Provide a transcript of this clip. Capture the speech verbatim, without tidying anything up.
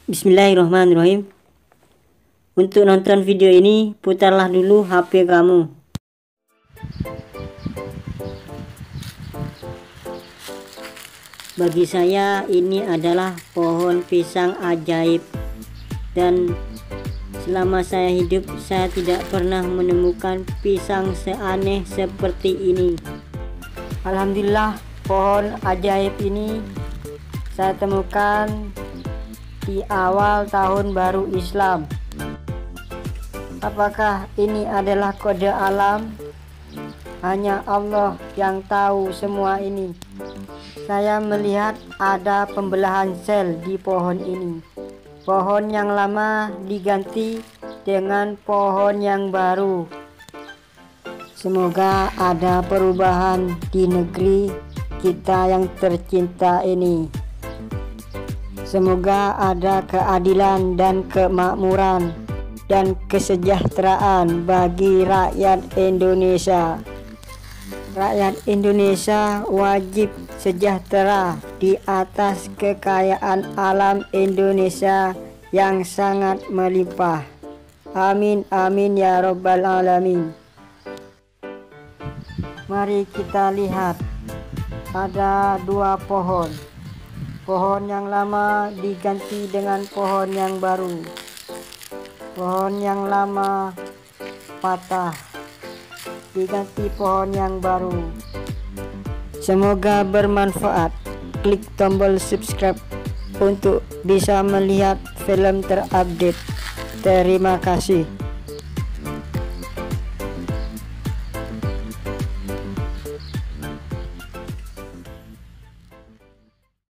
Bismillahirrahmanirrahim. Untuk nonton video ini, putarlah dulu H P kamu. Bagi saya ini adalah pohon pisang ajaib, dan selama saya hidup saya tidak pernah menemukan pisang seaneh seperti ini. Alhamdulillah, pohon ajaib ini saya temukan di awal tahun baru Islam. Apakah ini adalah kode alam? Hanya Allah yang tahu semua ini. Saya melihat ada pembelahan sel di pohon ini. Pohon yang lama diganti dengan pohon yang baru. Semoga ada perubahan di negeri kita yang tercinta ini. Semoga ada keadilan dan kemakmuran dan kesejahteraan bagi rakyat Indonesia. Rakyat Indonesia wajib sejahtera di atas kekayaan alam Indonesia yang sangat melimpah. Amin amin ya rabbal alamin. Mari kita lihat, ada dua pohon. Pohon yang lama diganti dengan pohon yang baru. Pohon yang lama patah, diganti pohon yang baru. Semoga bermanfaat. Klik tombol subscribe untuk bisa melihat film terupdate. Terima kasih.